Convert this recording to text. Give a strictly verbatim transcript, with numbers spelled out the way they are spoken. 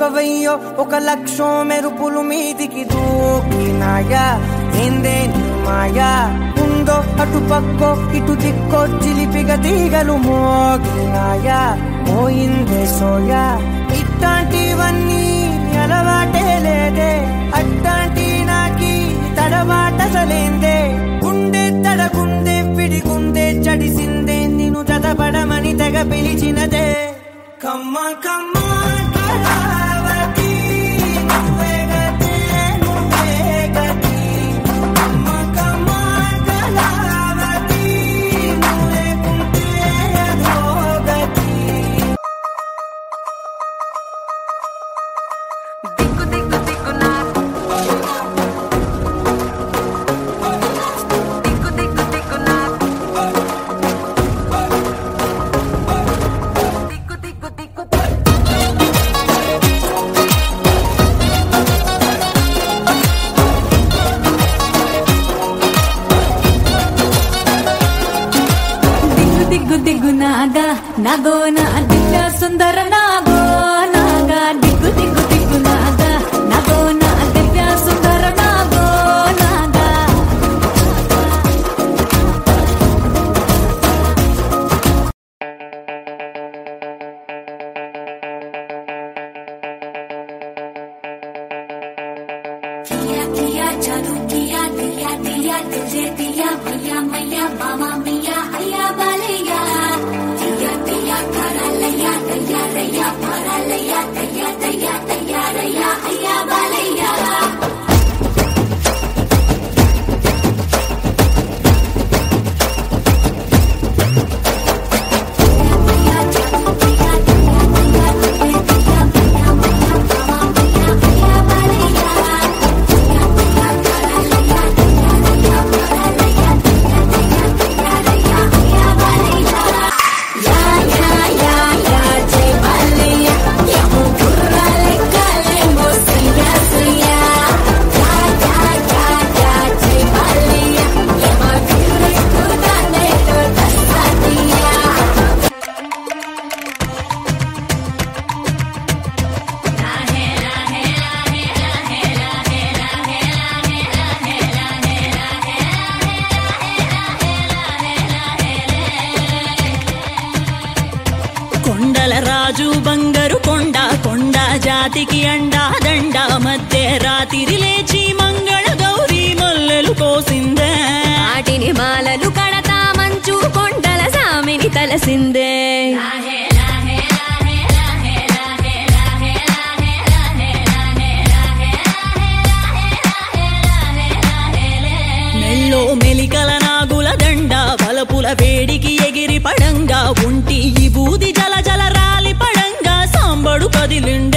వెయ్యో ఒక లక్షో మెరుపులు మీదికి దూకినాయా ఏందే నీ మాయా ఉందో అటు పక్కో ఇటు దిక్కో చిలిపిగ తీగలు మోగినాయా పోయిందే సోయా ఇట్లాంటివన్నీ అలవాటే లేదే అట్లాంటి నాకి తడబాటసలేందే గుండె తడగుందే పిడిగుందే చడిసిందే నిన్ను చదపడమని తెగ పిలిచినదే కమ్మ కమ్మ కళావతి నువ్వే గతే నువ్వే గతి కమ్మ కమ్మ కళావతి నువ్వే కుంటే అదో గతి దిక్కు దిక్కు దిక్కు నా దిక్కు దిక్కు దిక్కు నా దిక్కు దిక్కు దిక్కు దిగ్గు దిగ్గు నాగా నాగో నా దివ్య సుందర నాగో నాగా దిగ్గు దిగ్గు దిగ్గు నాగా నాగో నా దివ్య సుందర నాగో నాగా किया किया जादू किया दिया दिया तुझे दिया भैया मैया मामा मिया अया बालिया दिया दिया करा लया दया रया भरा लया दया दया दया रया अया बालिया కొండల రాజు బంగారు కొండ కొండ జాతికి అండా దండ మధ్య రాత్రి లేచి మంగళ గౌరీ మల్లెలు కోసిందే వాటిని మాలలు కడతా మంచు కొండల సామిని తలసిందే మెల్లో మెలికల నాగుల దండ బలపుల వేడికి ఎగిరి పడంగా ఒంటి ఈ బూది జల జల రాలి పడంగా సాంబడు కదిలిండే